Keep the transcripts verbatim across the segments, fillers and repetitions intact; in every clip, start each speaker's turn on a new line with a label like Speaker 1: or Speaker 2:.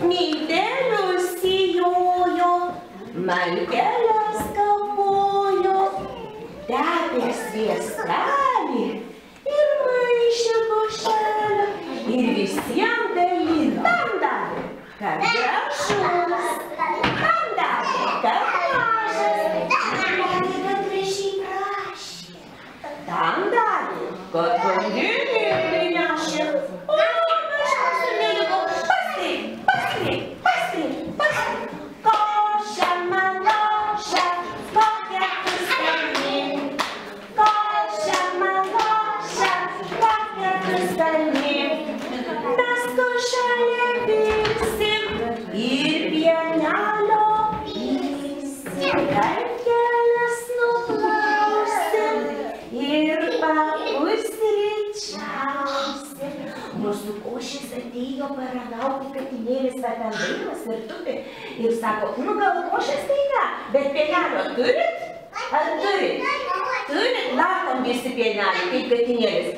Speaker 1: Miltelius sijojo, malkeles kapojo, tepė sviestelį ir maišė košelę ir visiems dalino. Tam davė, kad gražus, tam davė, kad mažas, tam davė, kad gražiai prašė, tam davė, kad vandenėlį nešė, o mažiausiai neliko paslik, paslik, paslik, paslik. Košę man lošia, kokia tu skani, košę man lošia, kokia tu skani. Mes košelę virsim ir pienelio pysim, kalkeles nuplausim ir papusryčiausim. Mūsų košės atėjo paragauti katinėlis, bet ten dainas ir tupi. Ir sako, nu gal košės tai ne, bet pienelio turit? Ar turit? Turit? Latam visi pienelį, kaip katinėlis.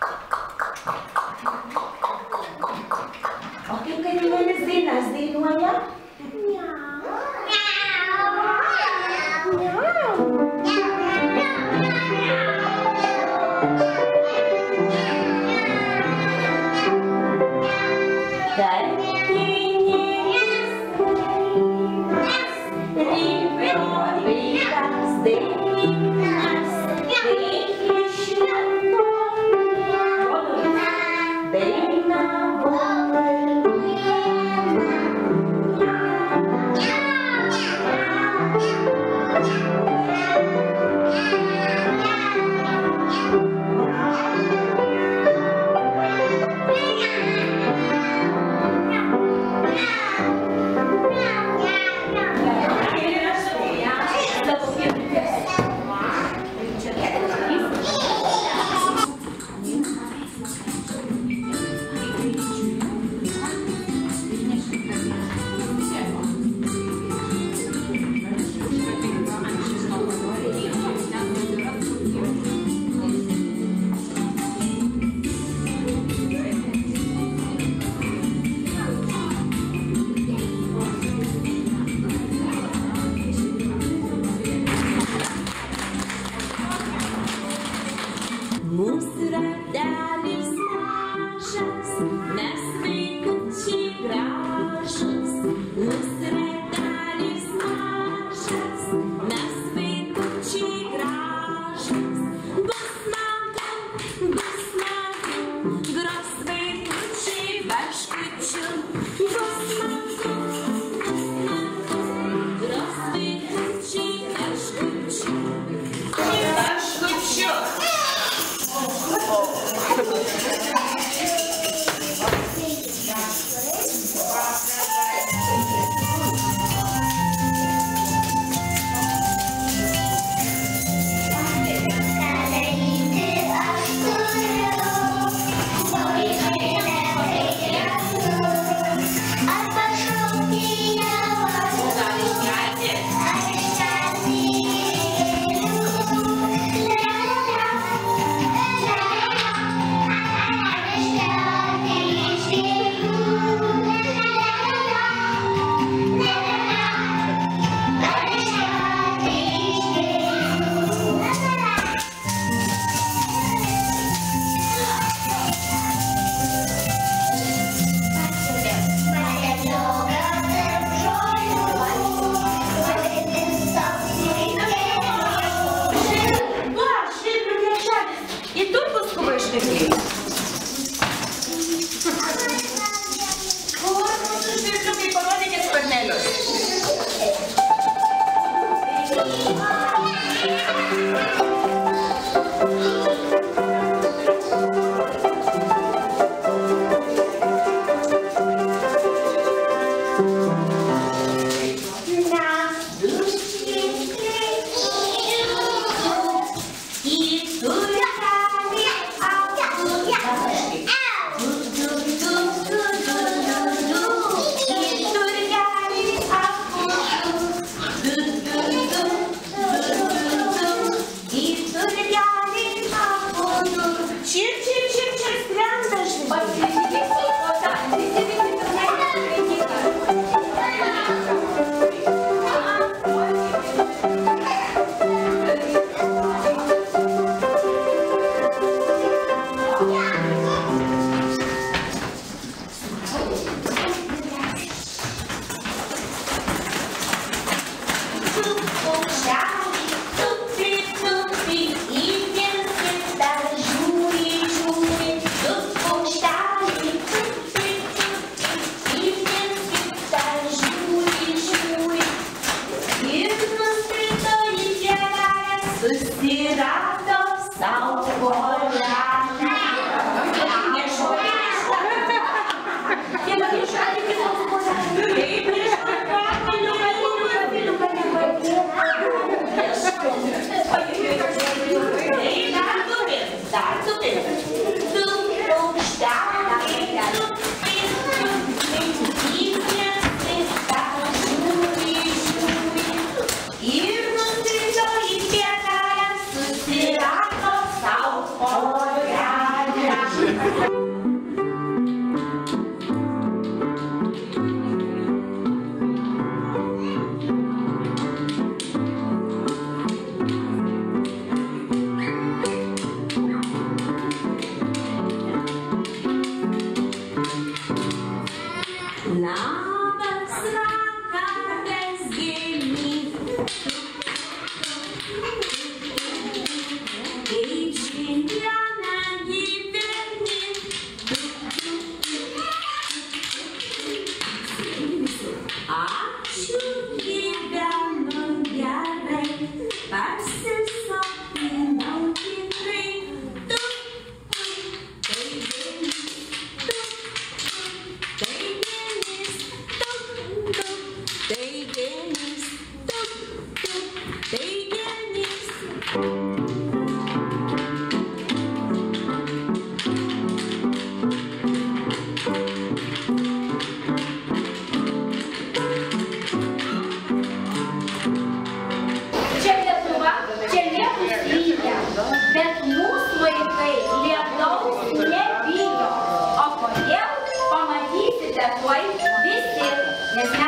Speaker 1: O kaip katinėlis dainas dainuoja?
Speaker 2: Arba
Speaker 1: Labas vakaras, gėly. Kaip šiandieną gyveni. Ačiū, gyvenu gerai, pasisopinau tikrai. Tu, tai gelis, tu, tai gelis, tu, tu, tai gelis, tu, tu, tai gelis. Bet mūsų vaikai lietaus nebijo. O kodėl? Pamatysite tuoj visi, nes mes